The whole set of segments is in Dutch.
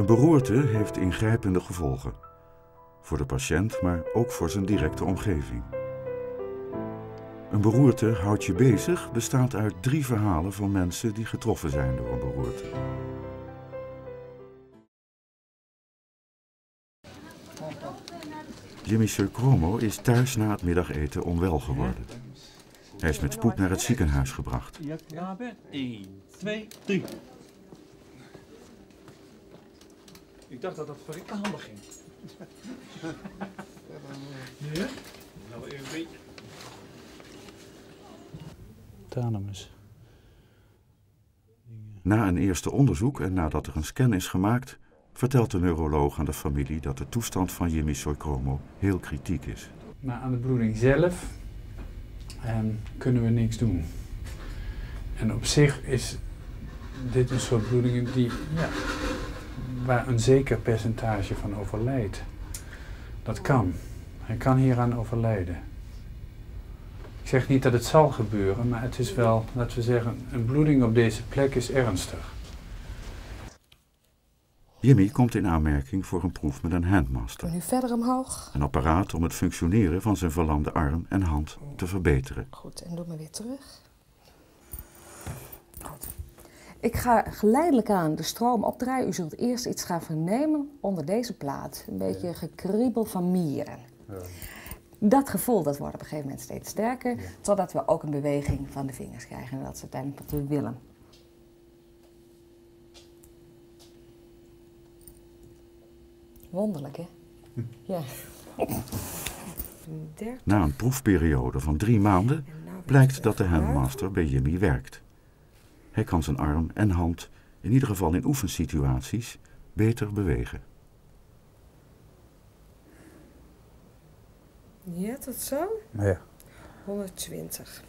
Een beroerte heeft ingrijpende gevolgen. Voor de patiënt, maar ook voor zijn directe omgeving. Een beroerte houdt je bezig bestaat uit 3 verhalen van mensen die getroffen zijn door een beroerte. Jimmy Seucromo is thuis na het middageten onwel geworden. Hij is met spoed naar het ziekenhuis gebracht. Ja, 1, 2, 3. Ik dacht dat dat verrekte handig ging. Ja? Nou, even een beetje. Thalamus. Na een eerste onderzoek en nadat er een scan is gemaakt, vertelt de neuroloog aan de familie dat de toestand van Jimmy Seucromo heel kritiek is. Maar aan de bloeding zelf kunnen we niks doen. En op zich is dit een soort bloedingen waar een zeker percentage van overlijdt. Dat kan. Hij kan hieraan overlijden. Ik zeg niet dat het zal gebeuren, maar het is wel, laten we zeggen, een bloeding op deze plek is ernstig. Jimmy komt in aanmerking voor een proef met een handmaster. Nu verder omhoog. Een apparaat om het functioneren van zijn verlamde arm en hand te verbeteren. Goed, en doe maar weer terug. Goed. Ik ga geleidelijk aan de stroom opdraaien. U zult eerst iets gaan vernemen onder deze plaat. Een beetje gekriebel van mieren. Ja. Dat gevoel dat wordt op een gegeven moment steeds sterker, totdat we ook een beweging van de vingers krijgen. En dat is uiteindelijk wat we willen. Wonderlijk, hè? Ja. Na een proefperiode van 3 maanden blijkt dat de handmaster bij Jimmy werkt. Hij kan zijn arm en hand, in ieder geval in oefensituaties, beter bewegen. Ja, tot zo? Ja. 120.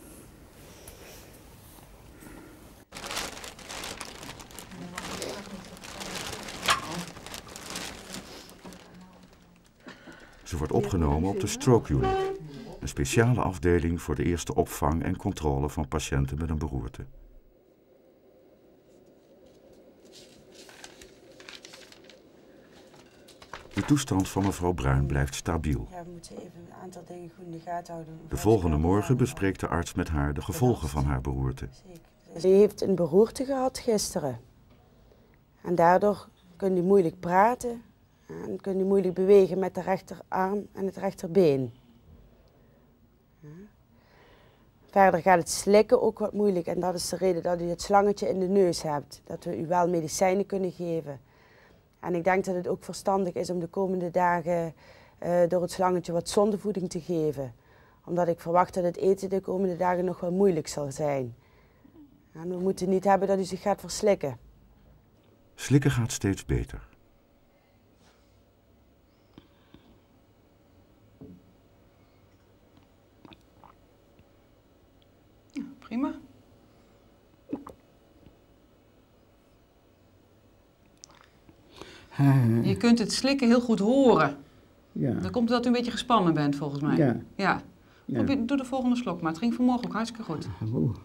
Ze wordt opgenomen op de Stroke Unit, een speciale afdeling voor de eerste opvang en controle van patiënten met een beroerte. De toestand van mevrouw Bruin blijft stabiel. Ja, we moeten even een aantal dingen goed in de gaten houden. De volgende morgen bespreekt de arts met haar de gevolgen van haar beroerte. Ze heeft een beroerte gehad gisteren. En daardoor kan hij moeilijk praten en kan hij moeilijk bewegen met de rechterarm en het rechterbeen. Ja. Verder gaat het slikken ook wat moeilijk en dat is de reden dat u het slangetje in de neus hebt. Dat we u wel medicijnen kunnen geven. En ik denk dat het ook verstandig is om de komende dagen door het slangetje wat zondevoeding te geven. Omdat ik verwacht dat het eten de komende dagen nog wel moeilijk zal zijn. En we moeten niet hebben dat u zich gaat verslikken. Slikken gaat steeds beter. Ja, prima. Je kunt het slikken heel goed horen. Ja. Dan komt het dat u een beetje gespannen bent, volgens mij. Ja. Ja. Ja. Doe de volgende slok maar. Het ging vanmorgen ook hartstikke goed. Oeh.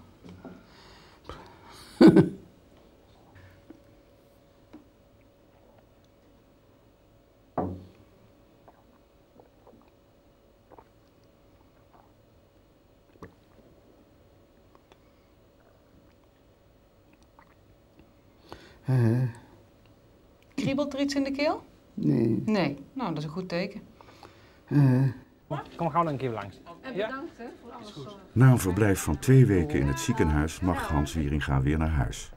Kriebelt er iets in de keel? Nee. Nee. Nou, dat is een goed teken. Kom gauw nog een keer langs. En bedankt hè, voor alles. Na een verblijf van 2 weken in het ziekenhuis mag Hans Wieringa weer naar huis.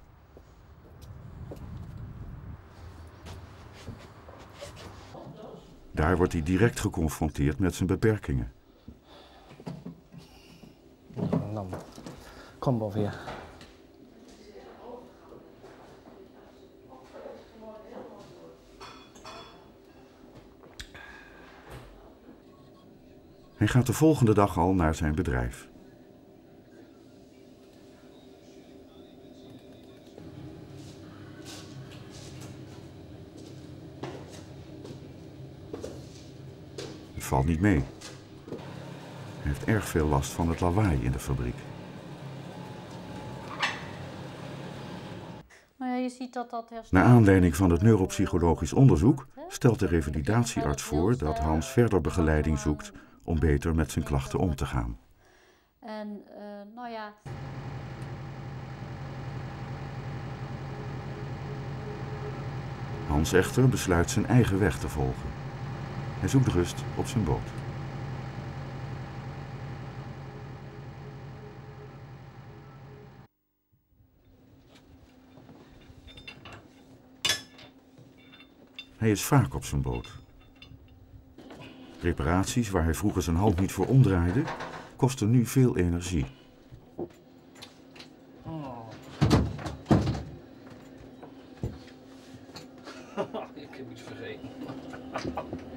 Daar wordt hij direct geconfronteerd met zijn beperkingen. Dan kom boven hier. Hij gaat de volgende dag al naar zijn bedrijf. Het valt niet mee. Hij heeft erg veel last van het lawaai in de fabriek. Nou ja, je ziet dat dat herstel... Naar aanleiding van het neuropsychologisch onderzoek stelt de revalidatiearts voor dat Hans verder begeleiding zoekt om beter met zijn klachten om te gaan. En nou ja... Hans echter besluit zijn eigen weg te volgen. Hij zoekt rust op zijn boot. Hij is vaak op zijn boot. Reparaties waar hij vroeger zijn hand niet voor omdraaide, kosten nu veel energie. Ik heb iets vergeten.